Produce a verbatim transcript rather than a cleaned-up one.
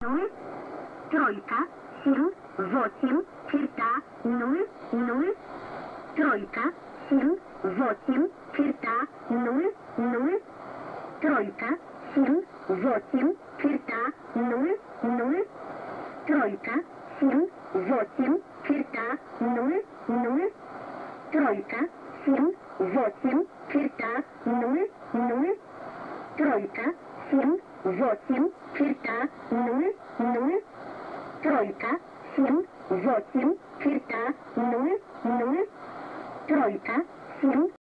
ноль, тройка, семь, восемь, черта, ноль, ноль, тройка, семь, восемь, черта, ноль, ноль, тройка, семь, восемь, черта, ноль, ноль, тройка, семь, восемь, черта, ноль, ноль, тройка, семь, восемь, черта, ноль, ноль, тройка, семь, восемь, черта, ноль, ноль, тройка, семь, восемь, черта, ноль, ноль, тройка, семь,